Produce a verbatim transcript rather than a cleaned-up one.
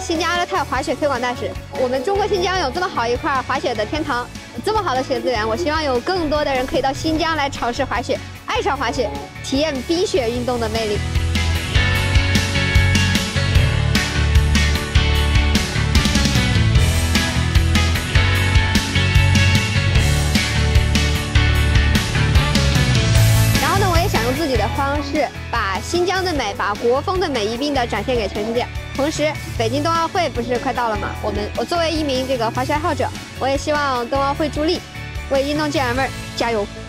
新疆阿勒泰滑雪推广大使。我们中国新疆有这么好一块滑雪的天堂，这么好的雪资源，我希望有更多的人可以到新疆来尝试滑雪，爱上滑雪，体验冰雪运动的魅力。 用自己的方式，把新疆的美、把国风的美一并的展现给全世界。同时，北京冬奥会不是快到了吗？我们我作为一名这个滑雪爱好者，我也希望冬奥会助力，为运动健儿们加油！